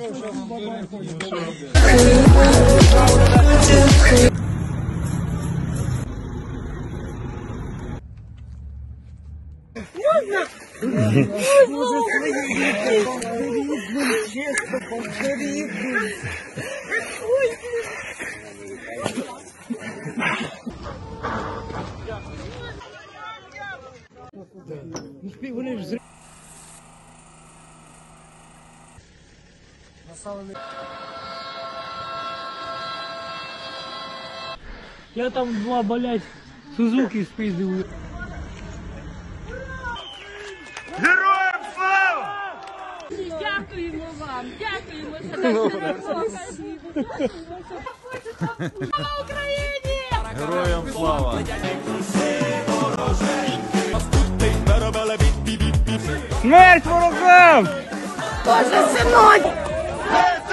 Я там два, блядь, Сузуки спиздил. Героям слава! Дякуємо вам, дякуємо, що так широко. Слава Україні! Героям слава! Смерть ворогам! Боже, синок!